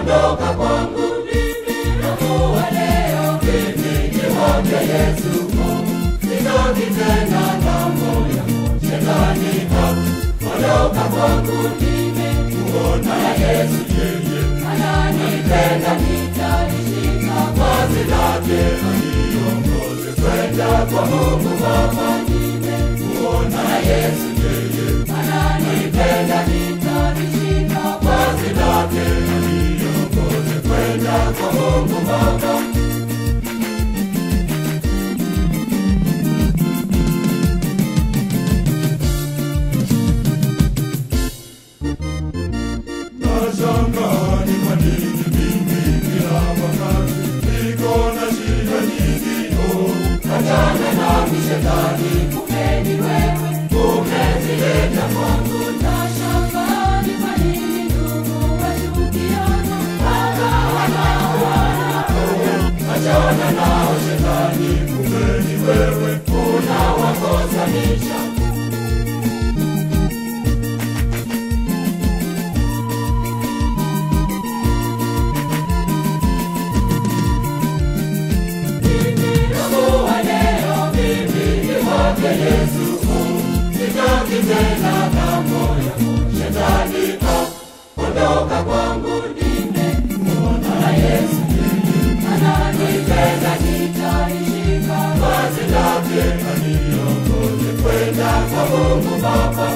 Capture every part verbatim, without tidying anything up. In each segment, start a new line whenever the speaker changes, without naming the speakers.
ondoka kwangu mimi, naamua leo mimi niwake Yesu. Sitaki tena mambo ya shetani, ondoka kwangu mimi, kuona Yesu yeye ananipenda, nitalishika vazi lake, aniongoze kwenda kwa Mungu Baba. Kuona Yesu yeye ananipenda, nitalishika vazi lake, aniongoze kwenda kwa Mungu Baba. Nashangaa ni kwa nini mimi kila wakati niko na shida nyingi. Oh, achana nami shetani, kumbe ni wewe umezileta kwangu. Nashangaa ni kwa nini ndugu wachukiana, mpaka wanauana. Achana nao shetani, kumbe ni wewe unawakosanisha. Yesu, sitaki tena mambo ya shetani, ondoka kwangu nimemuona Yesu ananipenda, nitalishika vazi lake, aniongoze kwenda kwa Mungu Baba.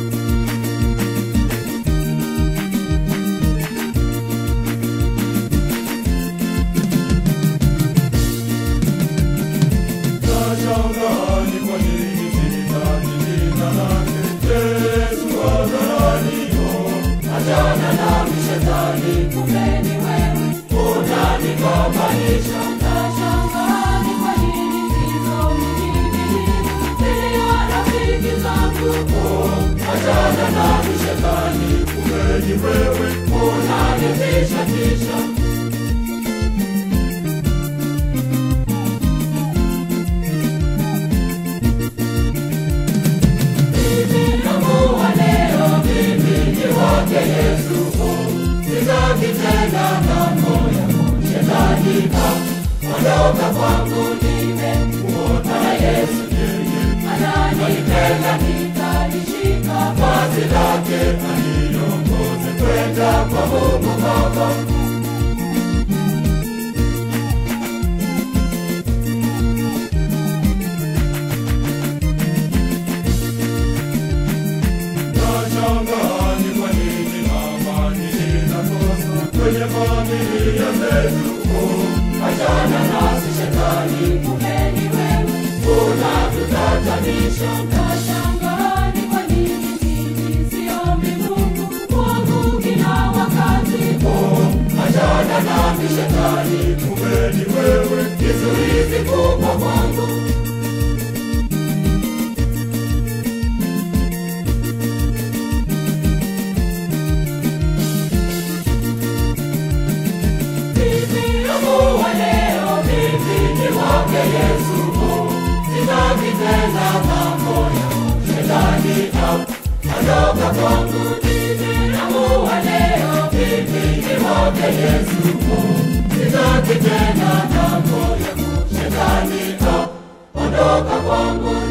Nashangaa ni kwa nini sitaki jina lake Yesu hadharani. Achana nami shetani, kumbe ni wewe unanigombanisha. Nashangaa ni kwa nini sisomi Biblia mbele ya rafiki zangu. Achana nami shetani, kumbe ni wewe unanitishatisha. Yesu, sitaki tena mambo ya shetani, ondoka kwangu nimemuona Yesu yeye ananipenda, nitalishika vazi lake, aniongoze kwenda kwa Mungu Baba. Nashangaa ni kwa nini amani inakosa kwenye familia zetu. Achana nasi shetani, kumbe ni wewe unatutatanisha. Nashangaa ni kwa nini mimi siombi Mungu wangu kila wakati. Achana nami shetani, kumbe ni wewe kizuizi kubwa kwangu. Yesu, sitaki tena mambo ya shetani, ondoka kwangu nimeamua leo mimi niwake Yesu. Sitaki tena mambo ya shetani, ondoka kwangu.